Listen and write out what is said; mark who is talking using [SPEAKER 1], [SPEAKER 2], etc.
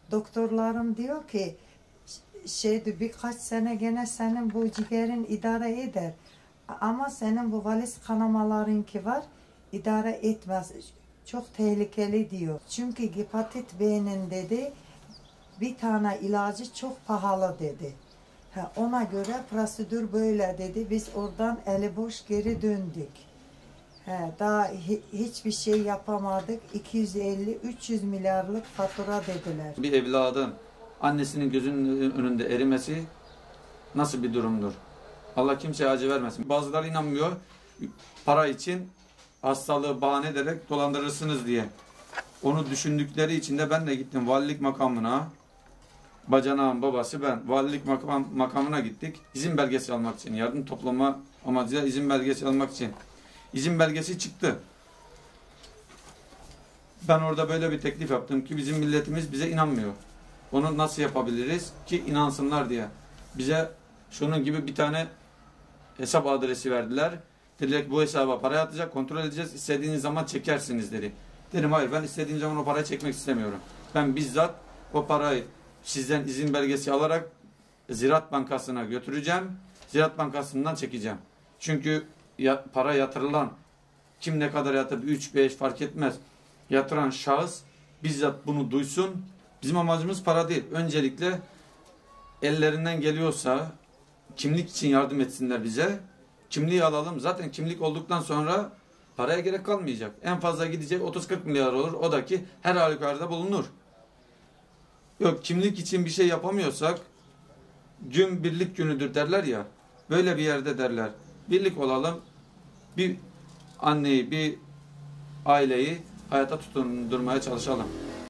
[SPEAKER 1] doktorlarım diyor ki birkaç sene gene senin bu ciğerin idare eder. Ama senin bu valiz kanamalarınki var, idare etmez. Çok tehlikeli diyor. Çünkü hepatit B'nin dedi bir tane ilacı çok pahalı dedi. Ona göre prosedür böyle dedi. Biz oradan eli boş geri döndük. Daha hiçbir şey yapamadık. 250-300 milyarlık fatura dediler.
[SPEAKER 2] Bir evladın annesinin gözünün önünde erimesi nasıl bir durumdur? Allah kimseye acı vermesin. Bazıları inanmıyor. Para için hastalığı bahane ederek dolandırırsınız diye. Onu düşündükleri için de ben de gittim valilik makamına. Bacanağın babası ben. Valilik makamına gittik. İzin belgesi almak için. Yardım toplama amacıyla izin belgesi almak için. İzin belgesi çıktı. Ben orada böyle bir teklif yaptım ki bizim milletimiz bize inanmıyor. Onu nasıl yapabiliriz ki inansınlar diye. Bize şunun gibi bir tane hesap adresi verdiler. Dediler ki bu hesaba para yatacak, kontrol edeceğiz. İstediğiniz zaman çekersiniz dedi. Dedim hayır, ben istediğim zaman o parayı çekmek istemiyorum. Ben bizzat o parayı sizden izin belgesi alarak Ziraat Bankası'na götüreceğim. Ziraat Bankası'ndan çekeceğim. Çünkü para yatırılan, kim ne kadar yatırır, 3-5 fark etmez. Yatıran şahıs bizzat bunu duysun. Bizim amacımız para değil. Öncelikle ellerinden geliyorsa kimlik için yardım etsinler bize. Kimliği alalım. Zaten kimlik olduktan sonra paraya gerek kalmayacak. En fazla gidecek 30-40 milyar olur. O da ki her halükarda bulunur. Yok, kimlik için bir şey yapamıyorsak gün birlik günüdür derler ya. Böyle bir yerde derler. Birlik olalım. Bir anneyi, bir aileyi hayata tutundurmaya çalışalım.